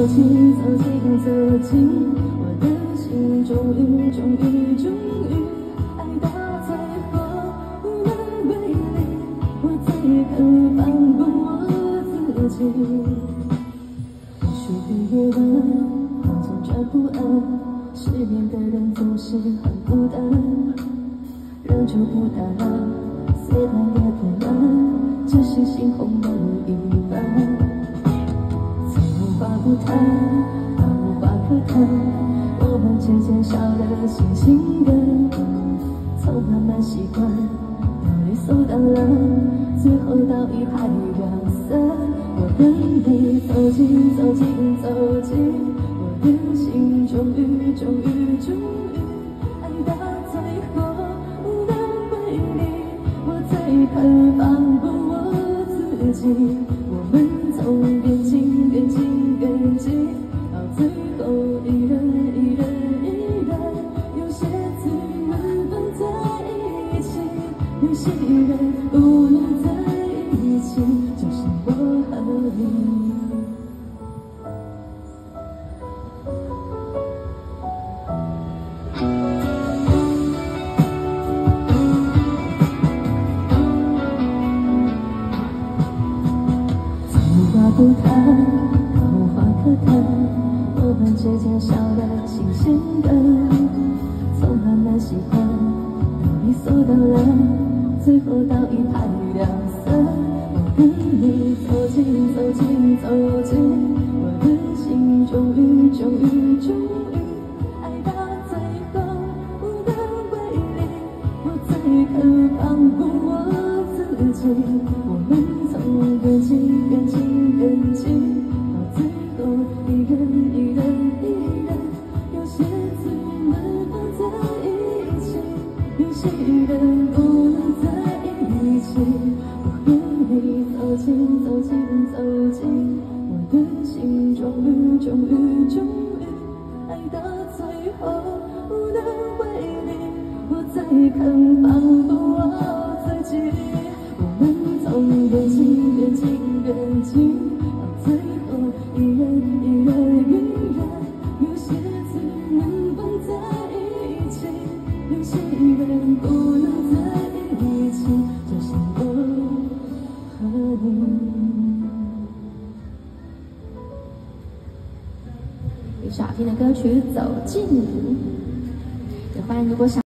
近走近走近，我的心终于爱到最后无能为力，我最后放过我自己。或许的夜晚好像转不安，失眠的人总是很孤单，人就不打扰，虽然也不难，只是心空了一半。曾无话不谈，到无话可谈，我们渐渐少了新情感，从慢慢习惯到理所当然，最后到一拍两散。我等你走近走近走近，我的心终于爱到最后无能为力，我最肯放过我自己。我们从变近变近变近，到最后依然，有些字能放在一起，有些人不能在一起，就是我和你。无话不谈，无话可谈，我们之间少了新鲜感，从慢慢习惯到理所当然，最后到一拍两散。我跟你走近走近走近，我的心终于爱到最后无能为力，我最肯放过我自己。我们从变近变近，到最后依然，有些字能放在一起，有些人不能在一起。我和你走近走近走近，我的心终于爱到最后无能为力，我最肯放过我自己。我们从变近到最后依然，有些字能放在一起，有些人不能在一起，就是我和你。一首好听的歌曲《走近》，也欢迎如果想